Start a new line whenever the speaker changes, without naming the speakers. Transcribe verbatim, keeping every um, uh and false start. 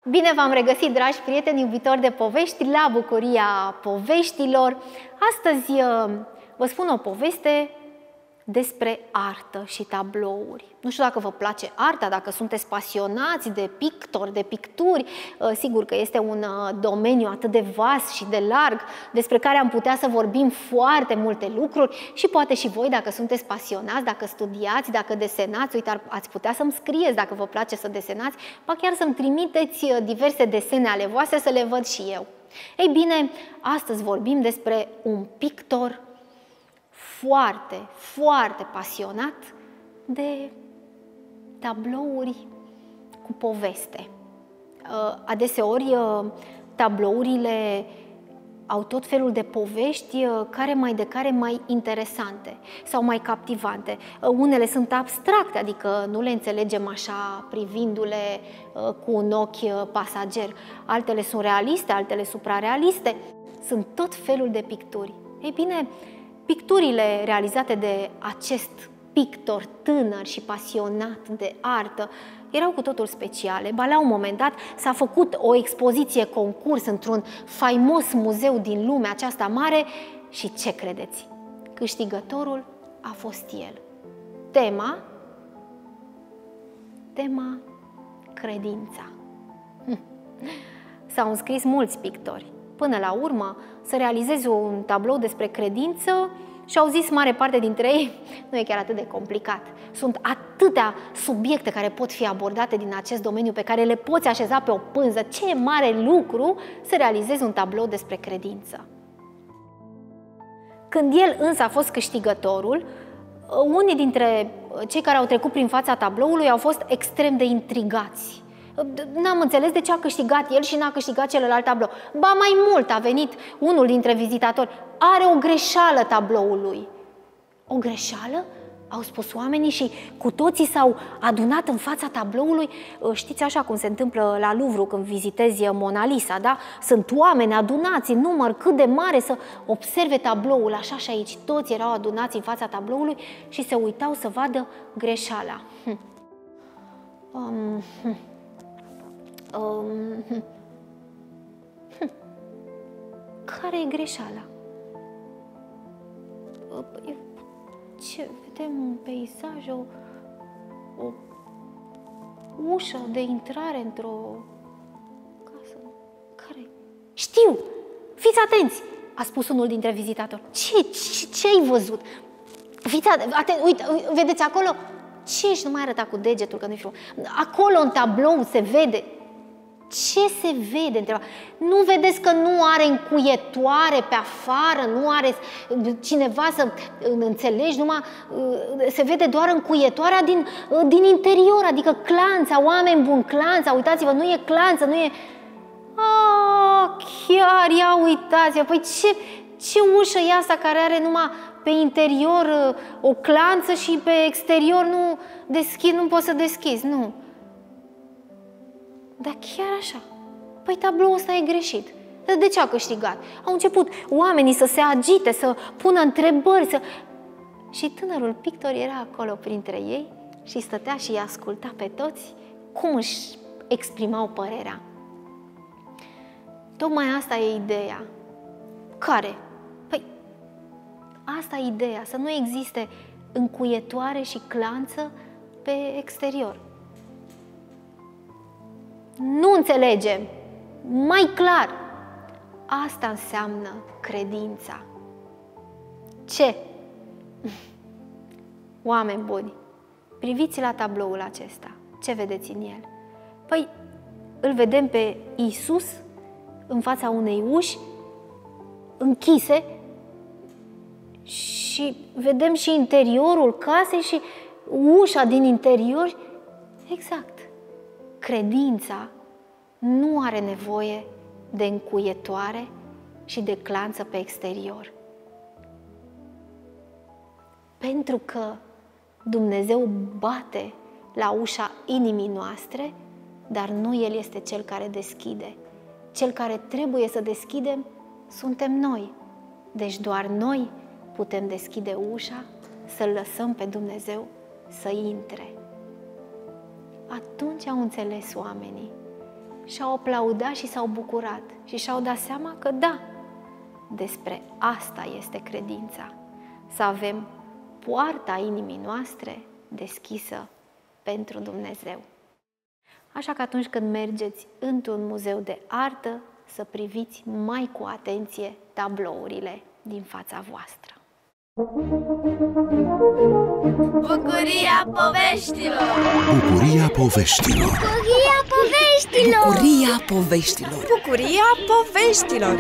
Bine v-am regăsit, dragi prieteni iubitori de povești, la Bucuria Poveștilor. Astăzi vă spun o poveste despre artă și tablouri. Nu știu dacă vă place arta, dacă sunteți pasionați de pictori, de picturi. Sigur că este un domeniu atât de vast și de larg, despre care am putea să vorbim foarte multe lucruri și poate și voi, dacă sunteți pasionați, dacă studiați, dacă desenați, uite, ați putea să-mi scrieți dacă vă place să desenați, ba chiar să-mi trimiteți diverse desene ale voastre să le văd și eu. Ei bine, astăzi vorbim despre un pictor foarte, foarte pasionat de tablouri cu poveste. Adeseori tablourile au tot felul de povești, care mai de care mai interesante sau mai captivante. Unele sunt abstracte, adică nu le înțelegem așa privindu-le cu un ochi pasager. Altele sunt realiste, altele suprarealiste. Sunt tot felul de picturi. Ei bine, picturile realizate de acest pictor tânăr și pasionat de artă erau cu totul speciale. Ba, la un moment dat s-a făcut o expoziție concurs într-un faimos muzeu din lumea aceasta mare și ce credeți? Câștigătorul a fost el. Tema? Tema credința. S-au înscris mulți pictori. Până la urmă, să realizeze un tablou despre credință și au zis mare parte dintre ei, nu e chiar atât de complicat. Sunt atâtea subiecte care pot fi abordate din acest domeniu, pe care le poți așeza pe o pânză. Ce mare lucru să realizezi un tablou despre credință. Când el însă a fost câștigătorul, unii dintre cei care au trecut prin fața tabloului au fost extrem de intrigați. N-am înțeles de ce a câștigat el și n-a câștigat celălalt tablou. Ba mai mult, a venit unul dintre vizitatori. Are o greșeală tabloul lui. O greșeală? Au spus oamenii și cu toții s-au adunat în fața tabloului. Știți așa cum se întâmplă la Louvre când vizitezi Mona Lisa, da? Sunt oameni adunați în număr cât de mare să observe tabloul. Așa și aici toți erau adunați în fața tabloului și se uitau să vadă greșeala. Hm. Um, hm. Um, hm. Hm. Care e greșeala? Ce? Vedem un peisaj, o, o ușă de intrare într-o casă. Care? Știu! Fiți atenți! A spus unul dintre vizitatori. Ce? Ce, ce ai văzut? Fiți atenți! Uite, vedeți acolo? Ce ești? Nu mai arăta cu degetul, că nu-i frumos. Acolo în tablou se vede. Ce se vede? Întreba. Nu vedeți că nu are încuietoare pe afară, nu are cineva să înțelegi, numai se vede doar încuietoarea din, din interior, adică clanța, oameni buni, clanța, uitați-vă, nu e clanță, nu e... Ah, chiar, ia uitați-vă, păi ce, ce ușă e asta care are numai pe interior o clanță și pe exterior nu deschizi, nu poți să deschizi, nu. Dar chiar așa. Păi tabloul ăsta e greșit. De ce a câștigat? Au început oamenii să se agite, să pună întrebări, să... Și tânărul pictor era acolo printre ei și stătea și îi asculta pe toți cum își exprimau părerea. Tocmai asta e ideea. Care? Păi, asta e ideea, să nu existe încuietoare și clanță pe exterior. Nu înțelegem. Mai clar. Asta înseamnă credința. Ce? Oameni buni, priviți la tabloul acesta. Ce vedeți în el? Păi, îl vedem pe Iisus în fața unei uși închise și vedem și interiorul casei și ușa din interior. Exact. Credința nu are nevoie de încuietoare și de clanță pe exterior. Pentru că Dumnezeu bate la ușa inimii noastre, dar nu El este Cel care deschide. Cel care trebuie să deschidem suntem noi. Deci doar noi putem deschide ușa, să-L lăsăm pe Dumnezeu să intre. Atunci au înțeles oamenii și-au aplaudat și s-au bucurat și și-au dat seama că da, despre asta este credința, să avem poarta inimii noastre deschisă pentru Dumnezeu. Așa că atunci când mergeți într-un muzeu de artă, să priviți mai cu atenție tablourile din fața voastră.
Bucuria poveștilor!
Bucuria poveștilor!
Bucuria poveștilor!
Bucuria poveștilor!
Bucuria poveștilor!